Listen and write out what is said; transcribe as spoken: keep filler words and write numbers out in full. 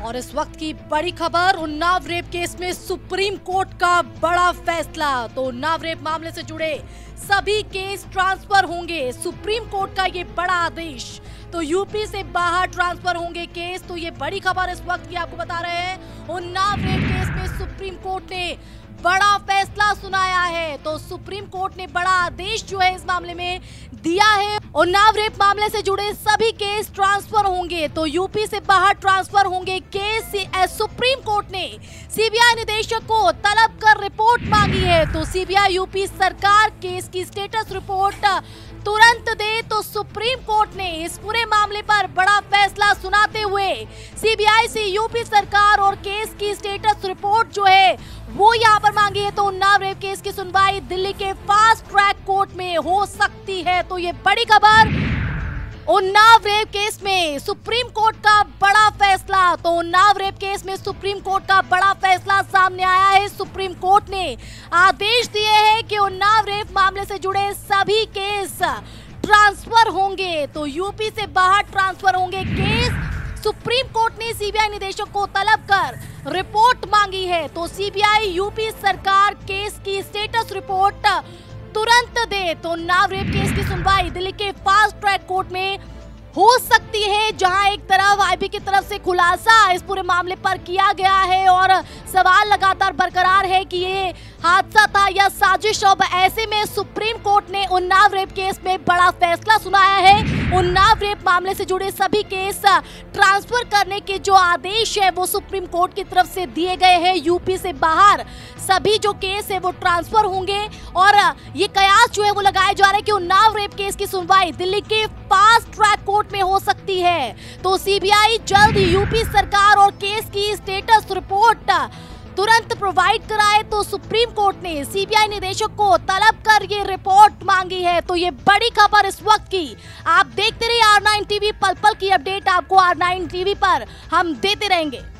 और इस वक्त की बड़ी खबर, उन्नाव रेप केस में सुप्रीम कोर्ट का बड़ा फैसला। तो उन्नाव रेप मामले से जुड़े सभी केस ट्रांसफर होंगे। सुप्रीम कोर्ट का ये बड़ा आदेश, तो यूपी से बाहर ट्रांसफर होंगे केस। तो ये बड़ी खबर इस वक्त की आपको बता रहे हैं। उन्नाव रेप केस में सुप्रीम कोर्ट ने बड़ा फैसला सुनाया है। तो सुप्रीम कोर्ट ने बड़ा आदेश जो है इस मामले में दिया है। उन्नाव रेप मामले से जुड़े सभी केस ट्रांसफर होंगे, तो यूपी से बाहर ट्रांसफर होंगे केस। सुप्रीम कोर्ट ने सीबीआई निदेशक को तलब कर रिपोर्ट मांगी है। तो सीबीआई यूपी सरकार केस की स्टेटस रिपोर्ट तुरंत दे। तो सुप्रीम कोर्ट ने इस पूरे मामले पर बड़ा फैसला सुनाते हुए सीबीआई से यूपी सरकार और केस की स्टेटस रिपोर्ट जो है वो यहाँ पर मांगी है। तो उन्नाव रेप केस की सुनवाई दिल्ली के फास्ट ट्रैक कोर्ट में हो सकती है। तो ये बड़ी खबर, उन्नाव रेप केस में सुप्रीम कोर्ट का बड़ा फैसला। तो उन्नाव रेप केस में सुप्रीम कोर्ट का बड़ा फैसला सामने आया है। सुप्रीम कोर्ट ने आदेश दिए हैं कि उन्नाव रेप मामले से जुड़े सभी केस ट्रांसफर होंगे, तो यूपी से बाहर ट्रांसफर होंगे केस। सुप्रीम कोर्ट ने सीबीआई निदेशक को तलब कर रिपोर्ट मांगी है। तो सीबीआई यूपी सरकार केस की स्टेटस रिपोर्ट तुरंत दे। तो उन्नाव रेप केस की सुनवाई दिल्ली के फास्ट ट्रैक कोर्ट में हो सकती है, जहां एक तरफ आईबी की तरफ से खुलासा इस पूरे मामले पर किया गया है और सवाल लगातार बरकरार है कि ये हादसा था या साजिश। अब ऐसे में सुप्रीम कोर्ट ने उन्नाव रेप केस में बड़ा फैसला सुनाया है। उन्नाव रेप मामले से जुड़े सभी केस ट्रांसफर करने के जो आदेश है वो सुप्रीम कोर्ट की तरफ से दिए गए हैं। यूपी से बाहर सभी जो केस है वो ट्रांसफर होंगे और ये कयास जो है वो लगाया जा रहा है कि उन्नाव रेप केस की सुनवाई दिल्ली के फास्ट ट्रैक कोर्ट में हो सकती है। तो सीबीआई जल्द यूपी सरकार और केस की स्टेटस रिपोर्ट तुरंत प्रोवाइड कराए। तो सुप्रीम कोर्ट ने सीबीआई निदेशक को तलब कर ये रिपोर्ट मांगी है। तो ये बड़ी खबर इस वक्त की। आप देखते रहिए आर नाइन टीवी, पल पल की अपडेट आपको आर नाइन टीवी पर हम देते रहेंगे।